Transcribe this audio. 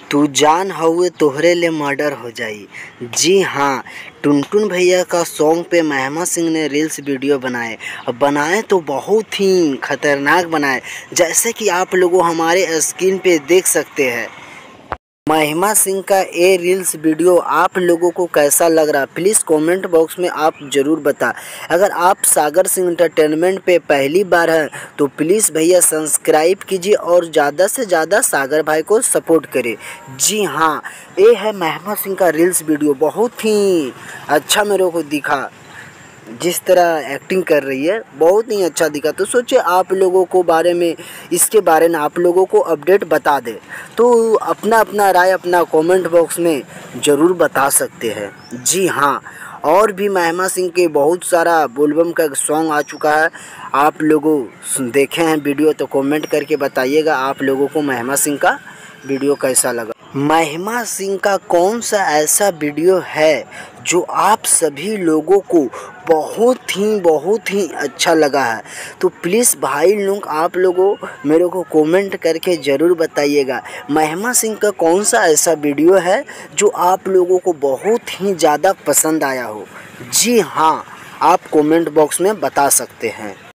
तू जान हउवे तोहरे ले मर्डर हो जाई। जी हाँ, टुनटुन भैया का सॉन्ग पे महिमा सिंह ने रील्स वीडियो बनाए तो बहुत ही खतरनाक बनाए, जैसे कि आप लोगों हमारे स्क्रीन पे देख सकते हैं। महिमा सिंह का ये रील्स वीडियो आप लोगों को कैसा लग रहा, प्लीज़ कमेंट बॉक्स में आप ज़रूर बता। अगर आप सागर सिंह एंटरटेनमेंट पे पहली बार हैं तो प्लीज़ भैया सब्सक्राइब कीजिए और ज़्यादा से ज़्यादा सागर भाई को सपोर्ट करें। जी हाँ, ये है महिमा सिंह का रील्स वीडियो, बहुत ही अच्छा मेरे को दिखा। जिस तरह एक्टिंग कर रही है बहुत ही अच्छा दिखा, तो सोचिए आप लोगों को इसके बारे में आप लोगों को अपडेट बता दे, तो अपना राय अपना कमेंट बॉक्स में ज़रूर बता सकते हैं। जी हाँ, और भी महिमा सिंह के बहुत सारा बोलबम का सॉन्ग आ चुका है, आप लोगों देखे हैं वीडियो तो कमेंट करके बताइएगा आप लोगों को महिमा सिंह का वीडियो कैसा लगा। महिमा सिंह का कौन सा ऐसा वीडियो है जो आप सभी लोगों को बहुत ही अच्छा लगा है, तो प्लीज़ भाई लोग आप लोगों मेरे को कमेंट करके ज़रूर बताइएगा महिमा सिंह का कौन सा ऐसा वीडियो है जो आप लोगों को बहुत ही ज़्यादा पसंद आया हो। जी हाँ, आप कमेंट बॉक्स में बता सकते हैं।